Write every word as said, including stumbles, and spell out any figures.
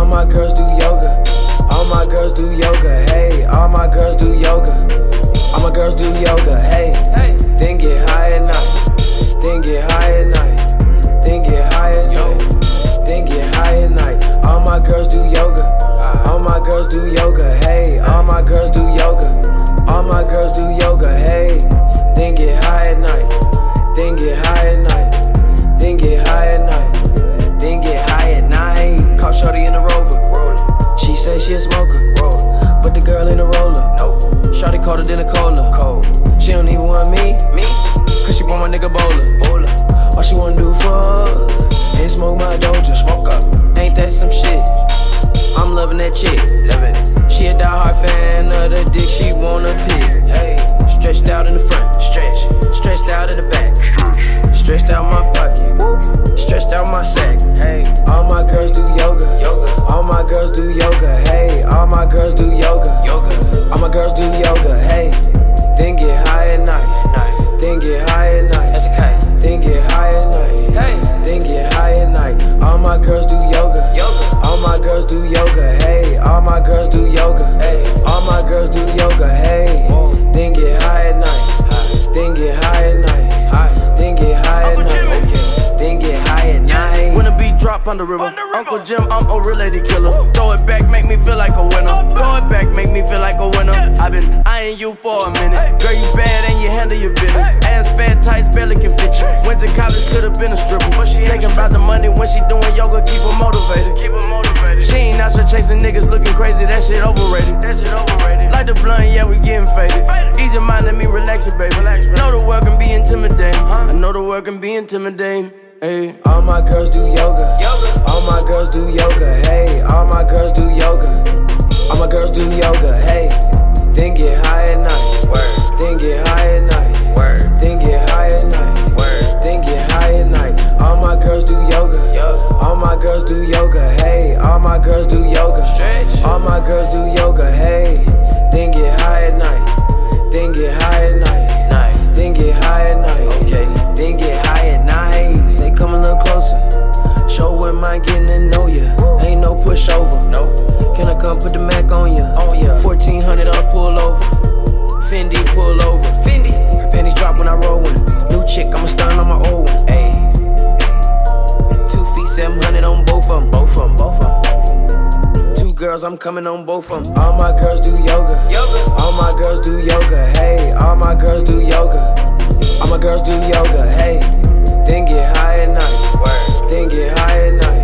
my girls do yoga. All my girls do yoga. Hey, all my girls do yoga. All my girls do yoga. Hey, then get high at night. Then get high at night. Then get high at night. Then get high at night. All my girls do yoga. All my girls do yoga. Hey, all my girls do yoga. All my girls do yoga. Hey, then get high at night. Then get high at night. Then get high at night. Then get high at night. Caught shorty in the Rover. She say she a smoker, but the girl in the roller. Shorty colder than a cola. She don't even want me, me, cause she want my nigga bowler. All she wanna do for ain't smoke my Doja. Smoke up. Ain't that some shit? I'm loving that chick. She a die-hard fan of the dick she wanna pick. Hey, stretched out in the front, stretch, stretched out in the back, stretched out my pocket, stretched out my sack. Hey, all my girls do yoga. Yoga. All my girls do yoga. Hey, all my girls do yoga. Yoga. All my girls do yoga. Hey, then get high at night. Then get high at night. That's okay. Then get high at night. Hey, then get high at night. All my girls do yoga. Yoga. All my girls do yoga. Hey, all my girls do yoga. Hey, all my girls do yoga. Hey, then get high at night. Then get high at night. Then get high at night. Then get high at night. When the beat drop on the river, Uncle Jim, I'm a related killer. Throw it back, make me feel like a winner. Throw it back, make me feel like a winner. I've been eyeing you for a minute. Girl, you bad and you handle your business. Ass fat, tights barely can fit you. Went to college, could've been a stripper, but she thinking about the money when she doing yoga. Keep her motivated. Keep her motivated. She ain't out here chasing niggas looking crazy. That shit overrated. That shit overrated. Like the blunt, yeah, we getting faded. Ease your mind, let me relax you, baby. Know the world can be intimidating. I know the world can be intimidating. Hey. All my girls do yoga. Yoga. All my girls do yoga. Hey, all my girls do yoga. All my girls do yoga. Hey, then get high at night. Word. Then get high at night. Word. Then get high at night. Word. Then get high at night. All my girls do yoga. Yoga. All my girls do yoga. Hey, all my girls do yoga. Stretch. All my girls do yoga. Hey, then get high at night. Then get high at night. Night. Then get high at night. Okay. Then get high at night. Say come a little closer. Show what mind getting to know ya. Ain't no pushover. No. Can I come put the Mac on ya? Oh yeah. Fourteen hundred on a pull over. Fendi pull over. Fendi. Her panties drop when I roll one. New chick, I'ma stun on my old one. Ayy. Two feet, seven hundred on both of them. Both of them. Both of them. Two girls, I'm coming on both of them. All my girls do yoga. Yoga. All my girls do yoga. Hey, all my girls do yoga. All my girls do yoga. Hey, then get high at night. Word. Then get high at night.